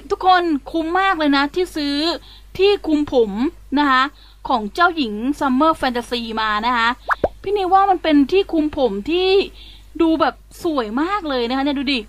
ทุกคนคุ้มมากเลยนะที่ซื้อที่คุมผมนะคะของเจ้าหญิงซัมเมอร์แฟนตาซีมานะคะพี่นิวว่ามันเป็นที่คุมผมที่ดูแบบสวยมากเลยนะคะเนี่ยดูดิ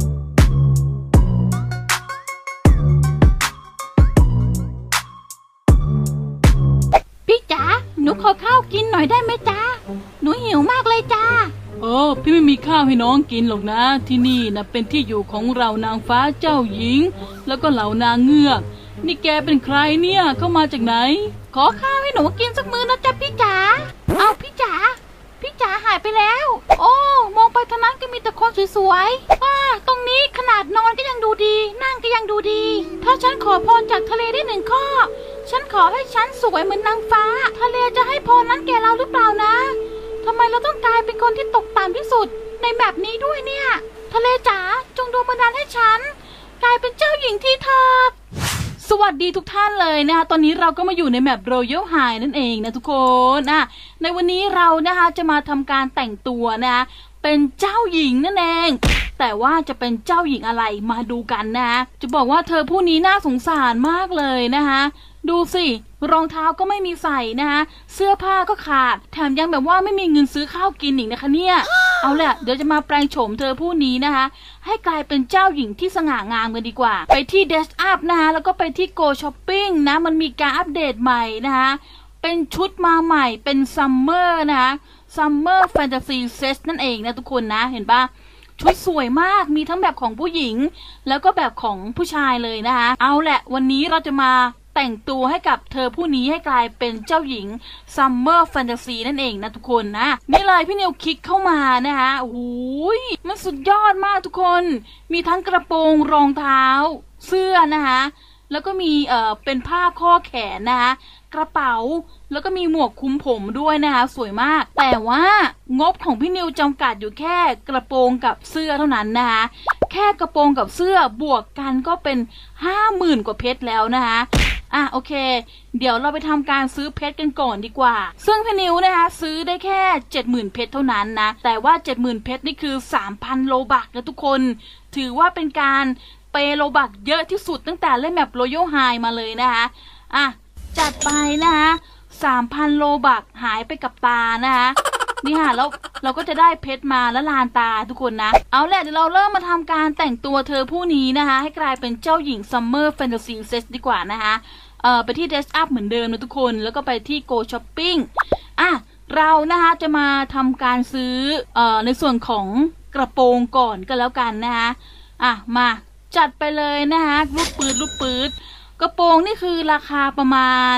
พี่จ๋าหนูขอข้าวกินหน่อยได้ไหมจ๊ะหนูหิวมากเลยจ้าพี่ไม่มีข้าวให้น้องกินหรอกนะที่นี่นะเป็นที่อยู่ของเรานางฟ้าเจ้าหญิงแล้วก็เหล่านางเงือกนี่แกเป็นใครเนี่ยเข้ามาจากไหนขอข้าวให้หนูกินสักมื้อนะจ๊ะพี่จ๋าเอาพี่จ๋าหายไปแล้วโอ้มองไปทางนั้นก็มีแต่คนสวยๆตรงนี้ขนาดนอนก็ยังดูดีนั่งก็ยังดูดีถ้าฉันขอพรจากทะเลได้1 ข้อฉันขอให้ฉันสวยเหมือนนางฟ้าทะเลจะให้พรนั้นแก่เราหรือเปล่านะทำไมเราต้องกลายเป็นคนที่ตกต่ำที่สุดในแบบนี้ด้วยเนี่ยทะเลจ๋าจงดลบันดาลให้ฉันกลายเป็นเจ้าหญิงทีเถิดสวัสดีทุกท่านเลยนะคะตอนนี้เราก็มาอยู่ในแมป Royal High นั่นเองนะทุกคนในวันนี้เรานะคะจะมาทำการแต่งตัวนะคะเป็นเจ้าหญิงนั่นเองแต่ว่าจะเป็นเจ้าหญิงอะไรมาดูกันนะคะจะบอกว่าเธอผู้นี้น่าสงสารมากเลยนะคะดูสิรองเท้าก็ไม่มีใส่นะคะเสื้อผ้าก็ขาดแถมยังแบบว่าไม่มีเงินซื้อข้าวกินอีกนะคะเนี่ยเอาแหละเดี๋ยวจะมาแปลงโฉมเธอผู้นี้นะคะให้กลายเป็นเจ้าหญิงที่สง่างามกันดีกว่าไปที่ Dash Up นะคะแล้วก็ไปที่ Go Shopping นะมันมีการอัปเดตใหม่นะคะเป็นชุดมาใหม่เป็นซัมเมอร์นะคะซัมเมอร์แฟนตาซีเซตนั่นเองนะทุกคนนะเห็นปะชุดสวยมากมีทั้งแบบของผู้หญิงแล้วก็แบบของผู้ชายเลยนะคะเอาแหละวันนี้เราจะมาแต่งตัวให้กับเธอผู้นี้ให้กลายเป็นเจ้าหญิงซัมเมอร์แฟนตาซีนั่นเองนะทุกคนนะนี่เลยพี่นิวคลิกเข้ามานะคะโอ้ยมันสุดยอดมากทุกคนมีทั้งกระโปรงรองเท้าเสื้อนะคะแล้วก็มีเป็นผ้าข้อแขนนะคะกระเป๋าแล้วก็มีหมวกคลุมผมด้วยนะคะสวยมากแต่ว่างบของพี่นิวจำกัดอยู่แค่กระโปรงกับเสื้อเท่านั้นนะคะแค่กระโปรงกับเสื้อบวกกันก็เป็น50,000 กว่าเพชรแล้วนะคะโอเคเดี๋ยวเราไปทำการซื้อเพชรกันก่อนดีกว่าซึ่งพี่นิวนะคะซื้อได้แค่ 70,000 เพชรเท่านั้นนะแต่ว่า 70,000 เพชรนี่คือ 3,000 โลบักนะทุกคนถือว่าเป็นการเปโลบักเยอะที่สุดตั้งแต่เล่นแมป Royal High มาเลยนะคะจัดไปนะคะ 3,000 โลบักหายไปกับตานะคะนี่ค่ะแล้วเราก็จะได้เพชรมาและลานตาทุกคนนะเอาแหละเดี๋ยวเราเริ่มมาทำการแต่งตัวเธอผู้นี้นะคะให้กลายเป็นเจ้าหญิง Summer Fantasy Set ดีกว่านะคะไปที่ Dress Up เหมือนเดิมนะทุกคนแล้วก็ไปที่ Go Shopping เรานะคะจะมาทำการซื้อในส่วนของกระโปรงก่อนก็แล้วกันนะคะมาจัดไปเลยนะคะลูกปืดกระโปรงนี่คือราคาประมาณ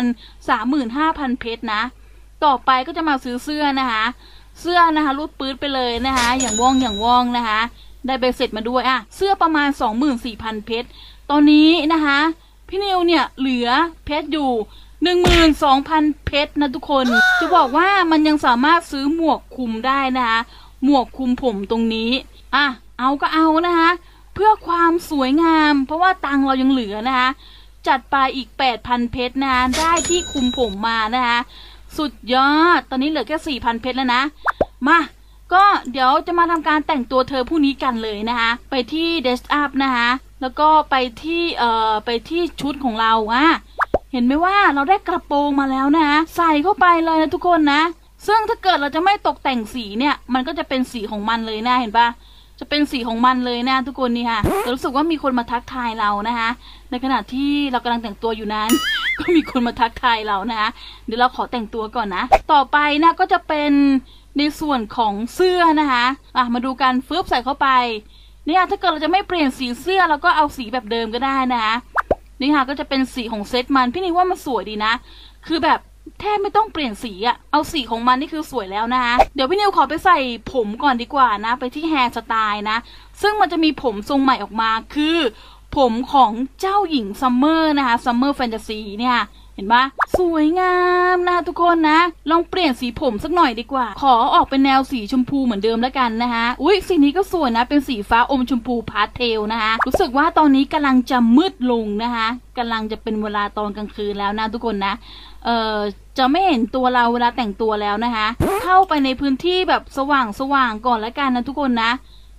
35,000 เพชรนะต่อไปก็จะมาซื้อเสื้อนะคะเสื้อนะคะรูดปื๊ดไปเลยนะคะอย่างว่องนะคะได้ใบเสร็จมาด้วยเสื้อประมาณ 24,000 เพชรตอนนี้นะคะพี่นิวเนี่ยเหลือเพชรอยู่ 12,000 เพชรนะทุกคนจะบอกว่ามันยังสามารถซื้อหมวกคลุมได้นะคะหมวกคลุมผมตรงนี้เอาก็เอานะคะเพื่อความสวยงามเพราะว่าตังเรายังเหลือนะคะจัดไปอีก 8,000 เพชรนะได้ที่คลุมผมมานะคะสุดยอดตอนนี้เหลือแค่ 4,000 เพชรแล้วนะมาก็เดี๋ยวจะมาทำการแต่งตัวเธอผู้นี้กันเลยนะคะไปที่ Dash Up นะคะแล้วก็ไปที่ชุดของเราเห็นไหมว่าเราได้กระโปรงมาแล้วนะใส่เข้าไปเลยนะทุกคนนะซึ่งถ้าเกิดเราจะไม่ตกแต่งสีเนี่ยมันก็จะเป็นสีของมันเลยนะเห็นปะจะเป็นสีของมันเลยนะทุกคนนี่ค่ะรู้สึกว่ามีคนมาทักทายเรานะคะในขณะที่เรากำลังแต่งตัวอยู่นั้น ก็มีคนมาทักทายเรานะคะเดี๋ยวเราขอแต่งตัวก่อนนะต่อไปนะก็จะเป็นในส่วนของเสื้อนะคะมาดูกันฟึบใส่เข้าไปนี่ค่ะถ้าเกิดเราจะไม่เปลี่ยนสีเสื้อเราก็เอาสีแบบเดิมก็ได้นะคะนี่ค่ะก็จะเป็นสีของเซตมันพี่นี่ว่ามันสวยดีนะคือแบบแทบไม่ต้องเปลี่ยนสีเอาสีของมันนี่คือสวยแล้วนะคะเดี๋ยวพี่นิวขอไปใส่ผมก่อนดีกว่านะไปที่แฮร์สไตล์นะซึ่งมันจะมีผมทรงใหม่ออกมาคือผมของเจ้าหญิงซัมเมอร์นะคะซัมเมอร์แฟนตาซีเนี่ยเห็นปะสวยงามนะทุกคนนะลองเปลี่ยนสีผมสักหน่อยดีกว่าขอออกเป็นแนวสีชมพูเหมือนเดิมแล้วกันนะคะสีนี้ก็สวยนะเป็นสีฟ้าอมชมพูพาสเทลนะคะรู้สึกว่าตอนนี้กำลังจะมืดลงนะคะกำลังจะเป็นเวลาตอนกลางคืนแล้วนะทุกคนนะจะไม่เห็นตัวเราเวลาแต่งตัวแล้วนะคะเข้าไปในพื้นที่แบบสว่างก่อนแล้วกันนะทุกคนนะ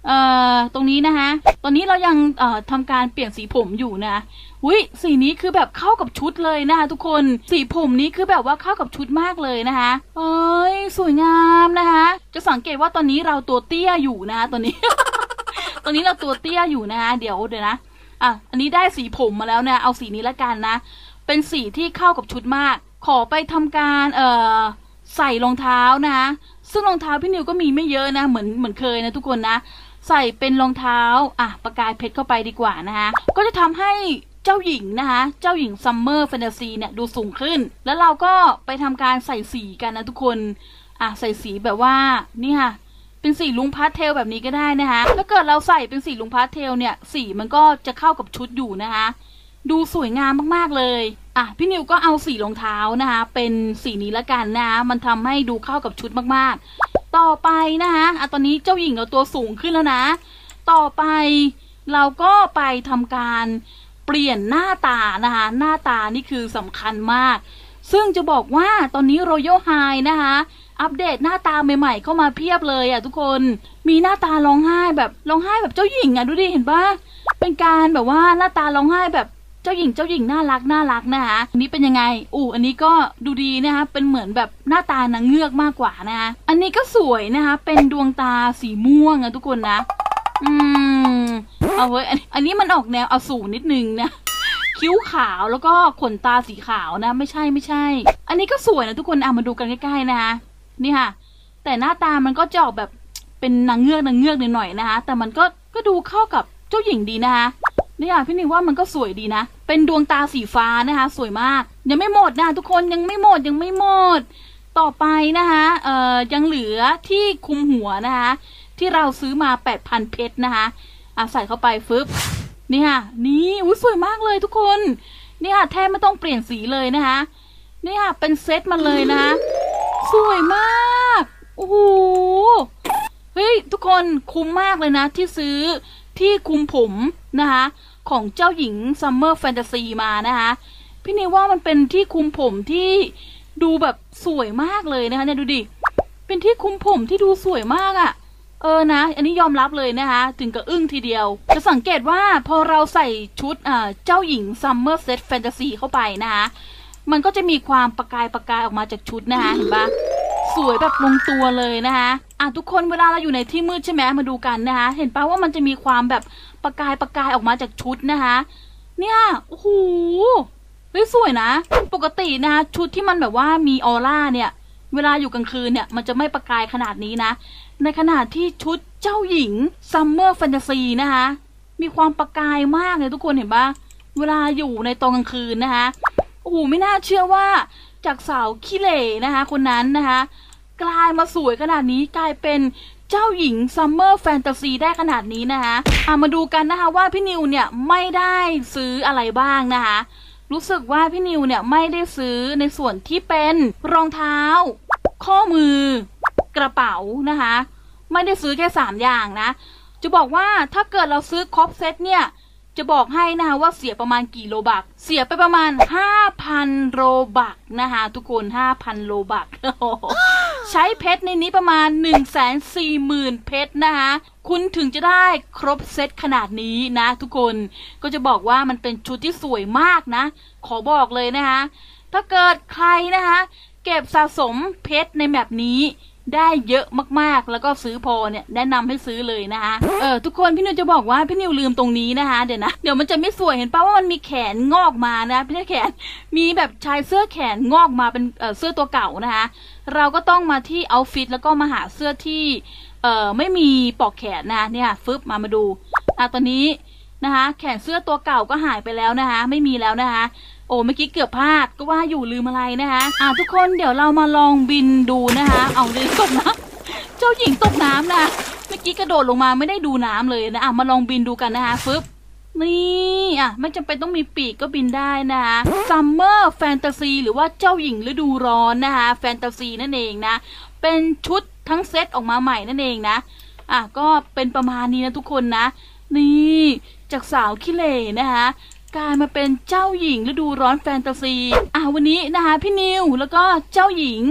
ตรงนี้นะคะตอนนี้เรายังทำการเปลี่ยนสีผมอยู่นะอุ้ยสีนี้คือแบบเข้ากับชุดเลยนะคะทุกคนสีผมนี้คือแบบว่าเข้ากับชุดมากเลยนะคะเอ้ยสวยงามนะคะจะสังเกตว่าตอนนี้เราตัวเตี้ยอยู่นะคะตอนนี้ ตอนนี้เราตัวเตี้ยอยู่นะคะเดี๋ยวนะอันนี้ได้สีผมมาแล้วนะเอาสีนี้ละกันนะเป็นสีที่เข้ากับชุดมากขอไปทำการใส่รองเท้านะคะซึ่งรองเท้าพี่นิวก็มีไม่เยอะนะเหมือนเคยนะทุกคนนะใส่เป็นรองเท้าประกายเพชรเข้าไปดีกว่านะคะก็จะทำให้เจ้าหญิงนะคะเจ้าหญิงซัมเมอร์แฟนตาซีเนี่ยดูสูงขึ้นแล้วเราก็ไปทำการใส่สีกันนะทุกคนใส่สีแบบว่านี่ค่ะเป็นสีลุงพาสเทลแบบนี้ก็ได้นะคะถ้าเกิดเราใส่เป็นสีลุงพาสเทลเนี่ยสีมันก็จะเข้ากับชุดอยู่นะคะดูสวยงามมากๆเลยพี่นิวก็เอาสีรองเท้านะคะเป็นสีนี้ละกันนะคะมันทำให้ดูเข้ากับชุดมากๆต่อไปนะคะตอนนี้เจ้าหญิงเราตัวสูงขึ้นแล้วนะต่อไปเราก็ไปทำการเปลี่ยนหน้าตานะคะหน้าตานี่คือสำคัญมากซึ่งจะบอกว่าตอนนี้ Royal High นะคะอัปเดตหน้าตาใหม่ๆเข้ามาเพียบเลยทุกคนมีหน้าตาร้องไห้แบบเจ้าหญิงดูดิเห็นปะเป็นการแบบว่าหน้าตาร้องไห้แบบเจ้าหญิงน่ารักนะคะอันนี้เป็นยังไงอันนี้ก็ดูดีนะคะเป็นเหมือนแบบหน้าตานางเงือกมากกว่านะคะอันนี้ก็สวยนะคะเป็นดวงตาสีม่วงทุกคนนะเอาเว้ยอันนี้มันออกแนวอสูรนิดนึงนะคิ้วขาวแล้วก็ขนตาสีขาวนะไม่ใช่อันนี้ก็สวยนะทุกคนมาดูกันใกล้ๆนะคะนี่ค่ะแต่หน้าตามันก็จะออกแบบเป็นนางเงือกหน่อยๆนะคะแต่มันก็ดูเข้ากับเจ้าหญิงดีนะคะนี่พี่นิวว่ามันก็สวยดีนะเป็นดวงตาสีฟ้านะคะสวยมากยังไม่หมดนะทุกคนยังไม่หมดต่อไปนะคะยังเหลือที่คุมหัวนะคะที่เราซื้อมา 8,000 เพชรนะคะใส่เข้าไปฟึบนี่ค่ะนี่สวยมากเลยทุกคนนี่ค่ะแทบไม่ต้องเปลี่ยนสีเลยนะคะนี่ค่ะเป็นเซตมาเลยนะสวยมากโอ้โหเฮ้ยทุกคนคุ้มมากเลยนะที่ซื้อที่คุมผมนะคะของเจ้าหญิงซัมเมอร์แฟนตาซีมานะคะพี่นิวว่ามันเป็นที่คุมผมที่ดูแบบสวยมากเลยนะคะเนี่ยดูดิเป็นที่คุมผมที่ดูสวยมากนะอันนี้ยอมรับเลยนะคะถึงกับอึ้งทีเดียวจะสังเกตว่าพอเราใส่ชุดเจ้าหญิงซัมเมอร์เซตแฟนตาซีเข้าไปนะคะมันก็จะมีความประกายออกมาจากชุดนะคะเห็นปะสวยแบบลงตัวเลยนะคะทุกคนเวลาเราอยู่ในที่มืดใช่ไหมมาดูกันนะคะเห็นปะว่ามันจะมีความแบบประกายออกมาจากชุดนะคะเนี่ยโอ้โหเฮ้ยสวยนะปกตินะชุดที่มันแบบว่ามีออร่าเนี่ยเวลาอยู่กลางคืนเนี่ยมันจะไม่ประกายขนาดนี้นะในขณะที่ชุดเจ้าหญิงซัมเมอร์แฟนตาซีนะคะมีความประกายมากเลยทุกคนเห็นปะเวลาอยู่ในตอนกลางคืนนะคะโอ้โหไม่น่าเชื่อว่าจากสาวขี้เหร่นะคะคนนั้นนะคะกลายมาสวยขนาดนี้กลายเป็นเจ้าหญิงซัมเมอร์แฟนตาซีได้ขนาดนี้นะคะมาดูกันนะคะว่าพี่นิวเนี่ยไม่ได้ซื้ออะไรบ้างนะคะรู้สึกว่าพี่นิวเนี่ยไม่ได้ซื้อในส่วนที่เป็นรองเท้าข้อมือกระเป๋านะคะไม่ได้ซื้อแค่3อย่างนะจะบอกว่าถ้าเกิดเราซื้อครบเซตเนี่ยจะบอกให้นะคะว่าเสียประมาณกี่โลบักเสียไปประมาณ 5,000 โลบักนะคะทุกคน 5,000 โลบัก ใช้เพชรในนี้ประมาณ 140,000 เพชรนะคะคุณถึงจะได้ครบเซตขนาดนี้นะทุกคนก็จะบอกว่ามันเป็นชุดที่สวยมากนะขอบอกเลยนะคะถ้าเกิดใครนะคะเก็บสะสมเพชรในแบบนี้ได้เยอะมากๆแล้วก็ซื้อพอเนี่ยแนะนำให้ซื้อเลยนะคะทุกคนพี่นิวจะบอกว่าพี่นิวลืมตรงนี้นะคะเดี๋ยวมันจะไม่สวยเห็นป่ะว่ามันมีแขนงอกมานะไม่ใช่แขนมีแบบชายเสื้อแขนงอกมาเป็นเสื้อตัวเก่านะคะเราก็ต้องมาที่เอาท์ฟิตแล้วก็มาหาเสื้อที่ไม่มีปลอกแขนนะเนี่ยฟึบมาดูตอนนี้นะคะแขนเสื้อตัวเก่าก็หายไปแล้วนะคะไม่มีแล้วนะคะโอ้เมื่อกี้เกือบพลาดก็ว่าอยู่ลืมอะไรนะคะทุกคนเดี๋ยวเรามาลองบินดูนะคะเอาเลยตกน้ำเจ้าหญิงตกน้ำนะเมื่อกี้กระโดดลงมาไม่ได้ดูน้ำเลยนะมาลองบินดูกันนะคะฟึบนี่ไม่จำเป็นต้องมีปีกก็บินได้นะคะซัมเมอร์แฟนตาซีหรือว่าเจ้าหญิงฤดูร้อนนะคะแฟนตาซีนั่นเองนะเป็นชุดทั้งเซตออกมาใหม่นั่นเองนะก็เป็นประมาณนี้นะทุกคนนะนี่จากสาวขี้เหร่นะคะกลายมาเป็นเจ้าหญิงฤดูร้อนแฟนตาซีวันนี้นะคะพี่นิวแล้วก็เจ้าหญิง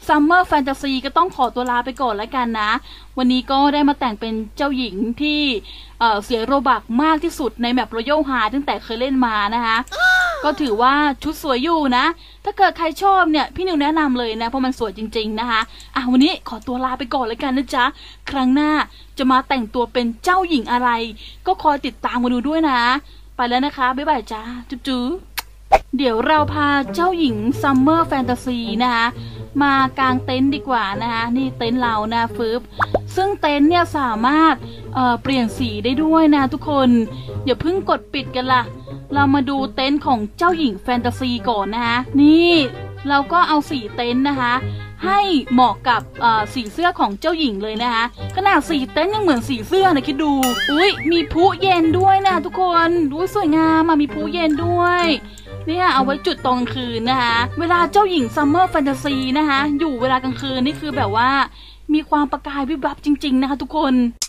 ซัมเมอร์แฟนตาซีก็ต้องขอตัวลาไปก่อนแล้วกันนะวันนี้ก็ได้มาแต่งเป็นเจ้าหญิงที่เสียโรบักมากที่สุดในแมปรอยัลฮาตั้งแต่เคยเล่นมานะคะก็ถือว่าชุดสวยอยู่นะถ้าเกิดใครชอบเนี่ยพี่นิวแนะนำเลยนะเพราะมันสวยจริงๆนะคะวันนี้ขอตัวลาไปก่อนแล้วกันนะจ๊ะครั้งหน้าจะมาแต่งตัวเป็นเจ้าหญิงอะไรก็คอยติดตามมาดูด้วยนะไปแล้วนะคะบ๊ายบายจ้าจุ๊บเดี๋ยวเราพาเจ้าหญิงซัมเมอร์แฟนตาซีนะคะมากางเต็นท์ดีกว่านะคะนี่เต็นท์เรานะฟึบซึ่งเต็นท์เนี่ยสามารถเปลี่ยนสีได้ด้วยนะทุกคนอย่าเพิ่งกดปิดกันล่ะเรามาดูเต็นท์ของเจ้าหญิงแฟนตาซีก่อนนะคะนี่เราก็เอาสีเต็นท์นะคะให้เหมาะกับสีเสื้อของเจ้าหญิงเลยนะคะขนาดสีเต็นท์ยังเหมือนสีเสื้อนะคิดดูอุ้ยมีพลุเย็นด้วยนะทุกคนดูสวยงามมีพลุเย็นด้วยเนี่ยเอาไว้จุดตอนกลางคืนนะคะเวลาเจ้าหญิงซัมเมอร์แฟนตาซีนะคะอยู่เวลากลางคืนนี่คือแบบว่ามีความประกายวิบวับจริงๆนะคะทุกคน